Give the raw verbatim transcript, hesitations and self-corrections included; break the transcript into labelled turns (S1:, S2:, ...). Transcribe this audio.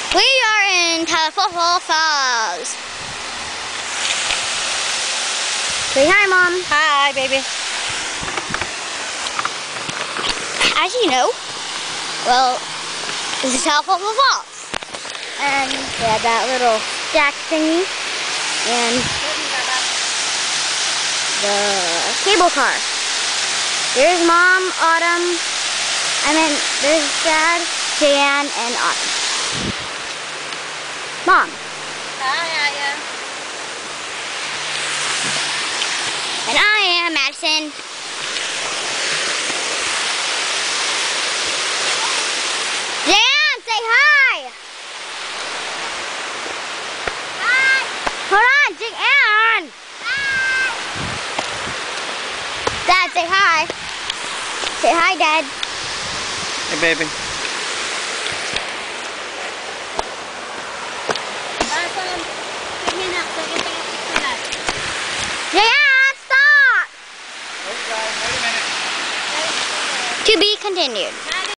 S1: We are in Talafootball Falls. Say hi, Mom.
S2: Hi, baby.
S1: As you know, well, this is Talafootball Falls. And we have that little jack thingy. And the cable car. There's Mom, Autumn, and then there's Dad, Jan, and Autumn. Mom.
S2: Hi, Aya.
S1: And I am Madison. Jan, say hi. Hi. Hold on, Jan. Hi. Dad, say hi. Say hi, Dad.
S3: Hey, baby.
S1: Jan, stop.
S3: Wait, guys, wait a minute.
S1: To be continued.